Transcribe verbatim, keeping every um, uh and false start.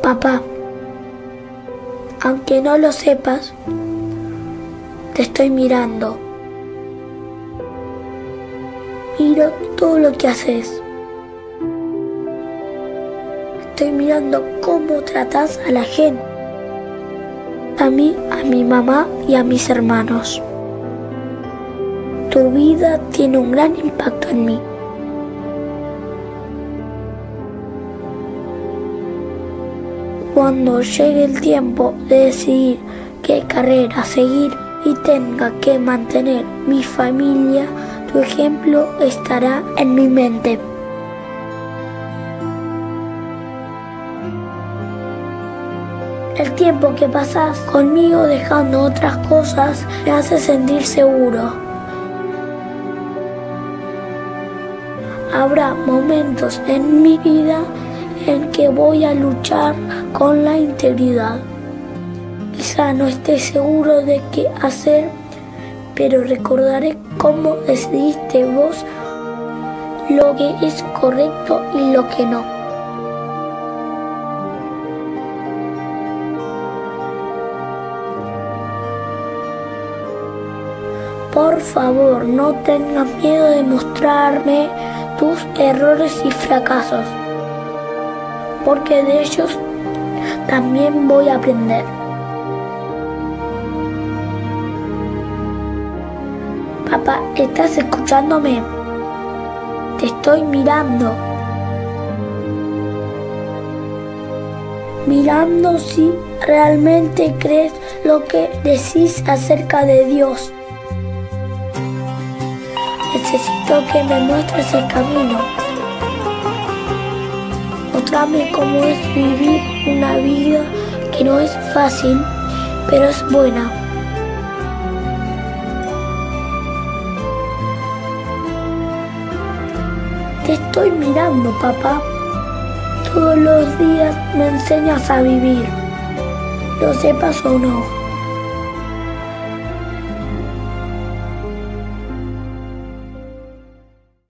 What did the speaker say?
Papá, aunque no lo sepas, te estoy mirando. Miro todo lo que haces. Estoy mirando cómo tratas a la gente. A mí, a mi mamá y a mis hermanos. Tu vida tiene un gran impacto en mí. Cuando llegue el tiempo de decidir qué carrera seguir y tenga que mantener mi familia, tu ejemplo estará en mi mente. El tiempo que pasas conmigo dejando otras cosas me hace sentir seguro. Habrá momentos en mi vida en que voy a luchar con la integridad. Quizá no esté seguro de qué hacer, pero recordaré cómo decidiste vos lo que es correcto y lo que no. Por favor, no tengas miedo de mostrarme tus errores y fracasos, porque de ellos también voy a aprender. Papá, ¿estás escuchándome? Te estoy mirando. Mirando si realmente crees lo que decís acerca de Dios. Necesito que me muestres el camino. Mostrame cómo es vivir una vida que no es fácil, pero es buena. Te estoy mirando, papá. Todos los días me enseñas a vivir, lo sepas o no.